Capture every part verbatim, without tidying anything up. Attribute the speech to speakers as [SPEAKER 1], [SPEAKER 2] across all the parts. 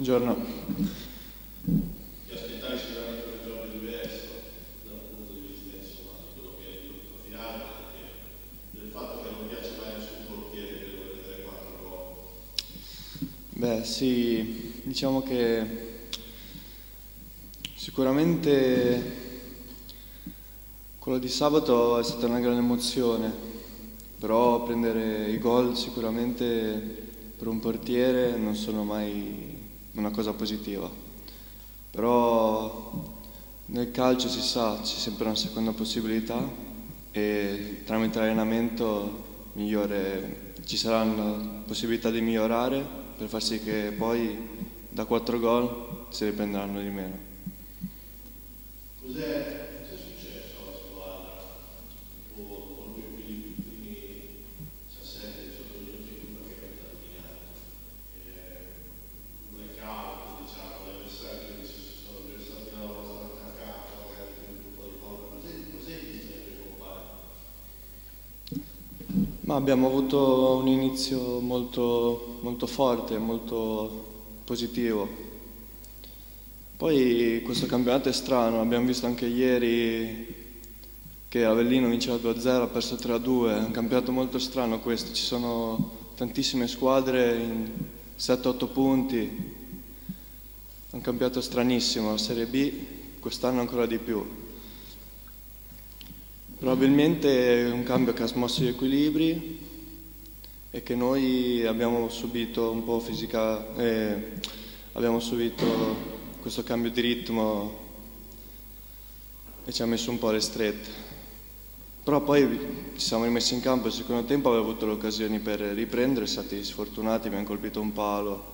[SPEAKER 1] Buongiorno.
[SPEAKER 2] Ti aspettavi sicuramente un gioco diverso dal punto di vista, insomma, di quello che è il gruppo finale, perché del fatto che non piace mai nessun portiere che deve vedere quattro gol.
[SPEAKER 1] Beh, sì, diciamo che sicuramente quello di sabato è stata una grande emozione, però prendere i gol sicuramente per un portiere non sono mai una cosa positiva. Però nel calcio si sa, c'è sempre una seconda possibilità e tramite l'allenamento migliore, ci saranno possibilità di migliorare per far sì che poi da quattro gol si riprenderanno di meno.
[SPEAKER 2] Cos'è?
[SPEAKER 1] Ma abbiamo avuto un inizio molto, molto forte, molto positivo. Poi questo campionato è strano, abbiamo visto anche ieri che Avellino vinceva due a zero, ha perso tre a due, è un campionato molto strano questo, ci sono tantissime squadre in sette otto punti, è un campionato stranissimo, la Serie B quest'anno ancora di più. Probabilmente è un cambio che ha smosso gli equilibri e che noi abbiamo subito un po' fisica, eh, abbiamo subito questo cambio di ritmo e ci ha messo un po' alle strette. Però poi ci siamo rimessi in campo, il secondo tempo avevo avuto le occasioni per riprendere, siamo stati sfortunati, abbiamo colpito un palo.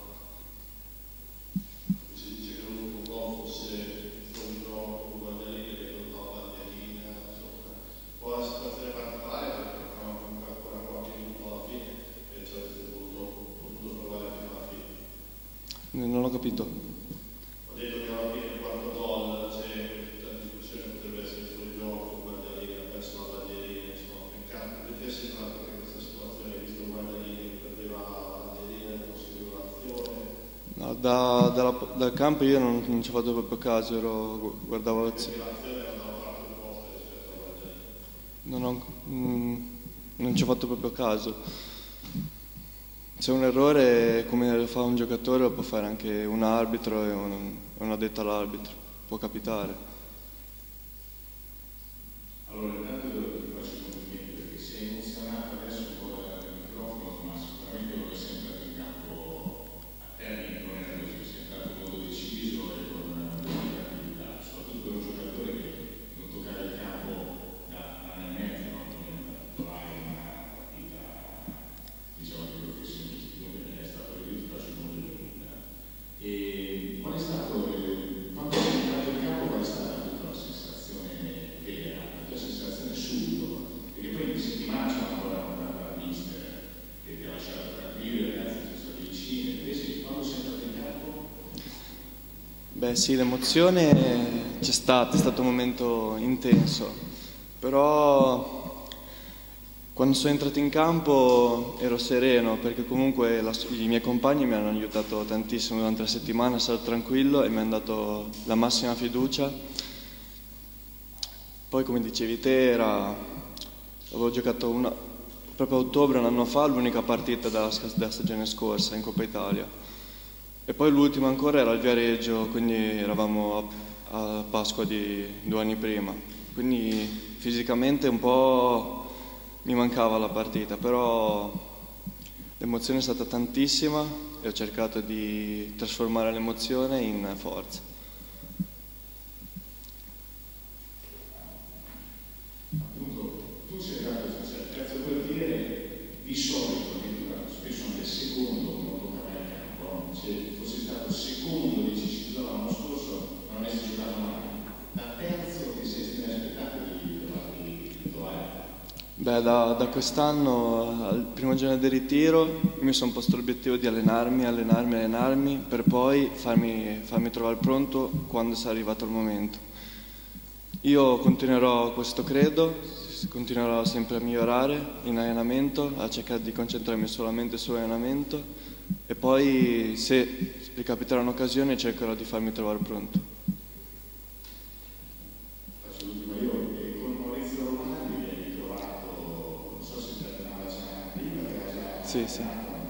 [SPEAKER 1] Non ho capito.
[SPEAKER 2] Ho detto che alla fine il quarto gol c'è tanta discussione, potrebbe essere fuori gioco, Guardialini ha perso la bandierina, insomma, peccato. Perché si è tratta che questa situazione, hai visto Guardialini che perdeva la bandierina e non seguiva l'azione?
[SPEAKER 1] No, da, dalla, dal campo io non, non ci ho fatto proprio caso, ero, guardavo l'azione.
[SPEAKER 2] Perché l'azione era da una parte opposta rispetto a Guardialini.
[SPEAKER 1] Non, ho, mm, non ci ho fatto proprio caso. Se un errore come lo fa un giocatore lo può fare anche un arbitro e un, un addetto all'arbitro, può capitare.
[SPEAKER 3] Allora, intanto ti faccio i complimenti perché sei emozionato adesso un po' davanti al microfono, ma sicuramente quello che sei entrato in campo a termine non era così, sei entrato molto deciso e con una buona attività, soprattutto per un giocatore che non toccava il campo da un anno e mezzo, no? Come trovare una partita, diciamo, di professionisti. E qual è stato, eh, quando sei entrato in campo, qual è stata la tua sensazione vera, la tua sensazione subito? Perché poi in settimana c'è ancora una mister che ti ha lasciato tranquillo, i ragazzi sono stati vicini, invece quando sei entrato in campo?
[SPEAKER 1] Beh sì, l'emozione c'è stata, è stato un momento intenso, però quando sono entrato in campo ero sereno perché comunque la, i miei compagni mi hanno aiutato tantissimo durante la settimana a stare tranquillo e mi hanno dato la massima fiducia. Poi come dicevi te, era, avevo giocato una, proprio a ottobre un anno fa l'unica partita della, della stagione scorsa in Coppa Italia e poi l'ultima ancora era al Viareggio, quindi eravamo a, a Pasqua di due anni prima, quindi fisicamente un po' mi mancava la partita, però l'emozione è stata tantissima e ho cercato di trasformare l'emozione in forza.
[SPEAKER 3] Appunto, tu sei andato al terzo portiere, di solito spesso anche secondo quando toccava il campo, se fossi stato secondo decisivo l'anno scorso non avresti giocato mai. Da terzo ti sei aspettato di trovarti titolare?
[SPEAKER 1] Beh, da, da quest'anno, al primo giorno del ritiro, mi sono posto l'obiettivo di allenarmi, allenarmi, allenarmi, per poi farmi, farmi trovare pronto quando sarà arrivato il momento. Io continuerò questo credo, continuerò sempre a migliorare in allenamento, a cercare di concentrarmi solamente sull'allenamento e poi se ricapiterà un'occasione cercherò di farmi trovare pronto.
[SPEAKER 3] Faccio l'ultimo io, e con Maurizio Romani mi hai ritrovato, non so se per una settimana prima, che era già...
[SPEAKER 1] Sì, sì.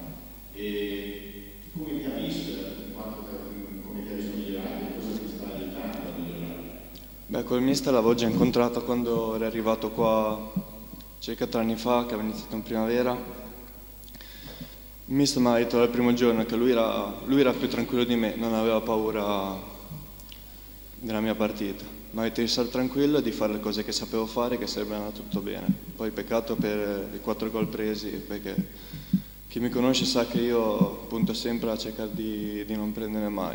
[SPEAKER 3] E come ti ha visto, in quanto, come ti ha visto migliorare, cosa ti sta aiutando a migliorare?
[SPEAKER 1] Beh, col mister l'avevo già incontrato quando era arrivato qua circa tre anni fa, che aveva iniziato in primavera. Il mister mi ha detto dal primo giorno che lui era, lui era più tranquillo di me, non aveva paura della mia partita. Mi ha detto di stare tranquillo e di fare le cose che sapevo fare, che sarebbe andato tutto bene. Poi peccato per i quattro gol presi, perché chi mi conosce sa che io punto sempre a cercare di, di non prendere mai.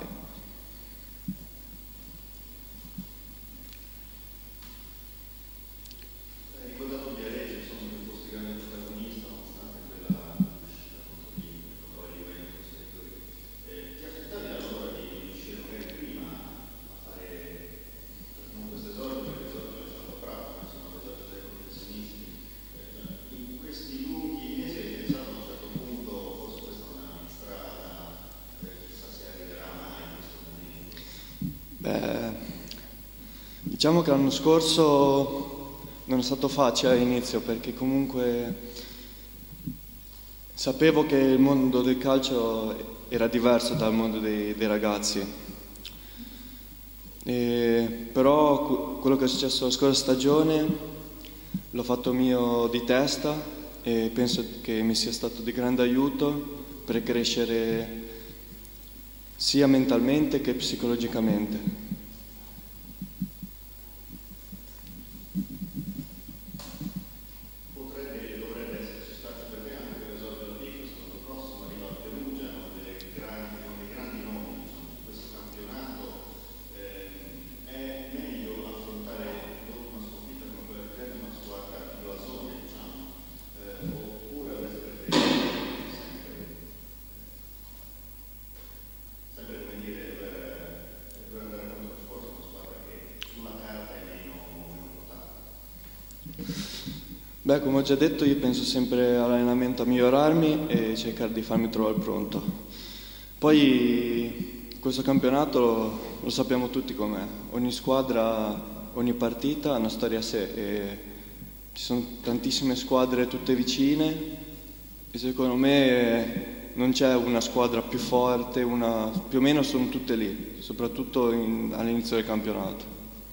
[SPEAKER 1] Beh, diciamo che l'anno scorso non è stato facile all'inizio perché comunque sapevo che il mondo del calcio era diverso dal mondo dei, dei ragazzi. E, però quello che è successo la scorsa stagione l'ho fatto mio di testa e penso che mi sia stato di grande aiuto per crescere sia mentalmente che psicologicamente.
[SPEAKER 2] Potrebbe, dovrebbe esserci spazio per te anche per risolvere il Vicus l'anno prossimo, arriva a Perugia, uno dei grandi, uno dei grandi nomi, diciamo, di questo campionato. Eh, è meglio affrontare l'ultima sconfitta come quella di Terni, una squadra di blasone, diciamo, eh, oppure avreste preferito sempre sempre come dire dover, dover andare contro lo sport, una squadra che sulla carta è meno, meno portata.
[SPEAKER 1] Beh, come ho già detto, io penso sempre all'allenamento a migliorarmi e cercare di farmi trovare pronto. Poi questo campionato lo, lo sappiamo tutti com'è, ogni squadra, ogni partita ha una storia a sé e ci sono tantissime squadre tutte vicine e secondo me non c'è una squadra più forte, una, più o meno sono tutte lì, soprattutto in, all'inizio del campionato.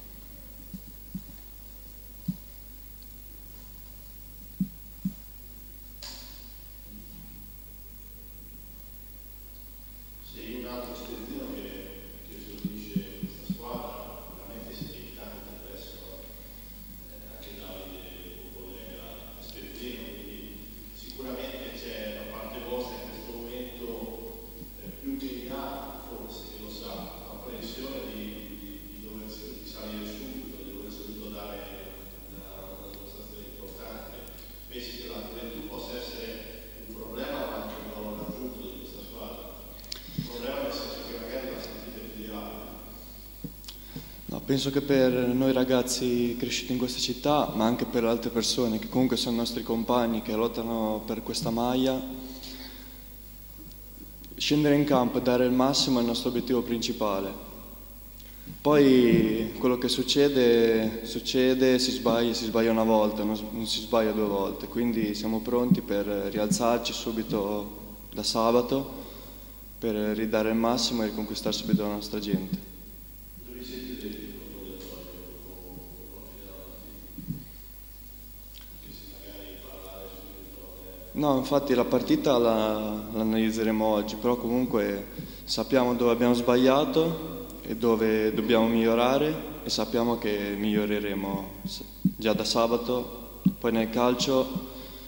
[SPEAKER 2] Sei un altro spezzino che, che esordisce questa squadra, veramente siete in tanti adesso, eh, anche Davide, un collega spezzino, quindi sicuramente c'è da parte vostra in questo momento eh, più che in altri, forse, che lo sa, la pressione di, di, di dover di salire subito, di dover subito dare una, una dimostrazione importante. Pensi che la gioventù possa essere un problema o anche un valore aggiunto di questa squadra? Un problema nel senso che magari la sentite più di altri.
[SPEAKER 1] No, penso che per noi ragazzi cresciuti in questa città, ma anche per altre persone che comunque sono nostri compagni che lottano per questa maglia, scendere in campo e dare il massimo è il nostro obiettivo principale. Poi quello che succede, succede, si sbaglia, si sbaglia una volta, non, non si sbaglia due volte, quindi siamo pronti per rialzarci subito da sabato, per ridare il massimo e riconquistare subito la nostra gente.
[SPEAKER 2] Dove siete dei spogliatoio dopo la fine della partita? Che se magari parlare subito.
[SPEAKER 1] No, infatti la partita la, l'analizzeremo oggi, però comunque sappiamo dove abbiamo sbagliato e dove dobbiamo migliorare e sappiamo che miglioreremo già da sabato. Poi nel calcio,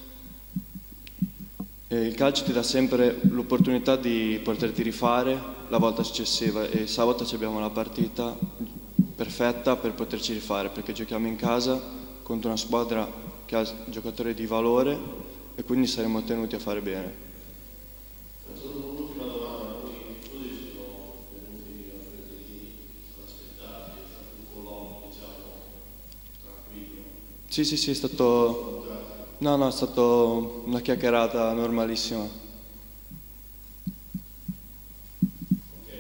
[SPEAKER 1] eh, il calcio ti dà sempre l'opportunità di poterti rifare la volta successiva e sabato abbiamo la partita perfetta per poterci rifare perché giochiamo in casa contro una squadra che ha giocatori di valore e quindi saremo tenuti a fare bene.
[SPEAKER 2] Faccio un'ultima domanda, voi i tifosi sono venuti a Fredolini, sono aspettati, è stato un colloquio, diciamo, tranquillo.
[SPEAKER 1] Sì, sì, sì, è stato... No, no, è stata una chiacchierata normalissima.
[SPEAKER 2] Ok,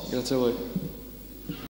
[SPEAKER 1] Grazie a voi.